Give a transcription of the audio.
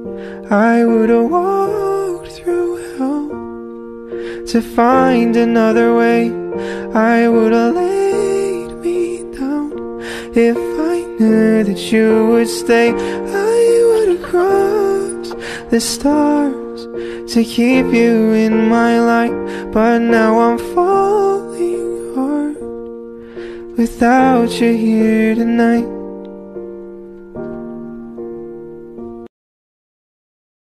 I would've walked through hell to find another way. I would've laid me down if I knew that you would stay. I would've crossed the stars to keep you in my life. But now I'm falling hard without you here tonight.